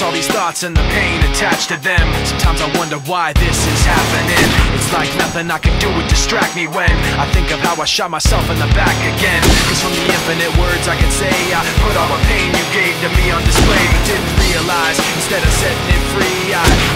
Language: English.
all these thoughts and the pain attached to them. Sometimes I wonder why this is happening. It's like nothing I can do would distract me when I think of how I shot myself in the back again. Cause from the infinite words I can say, I put all the pain you gave to me on display, but didn't realize instead of setting it free, I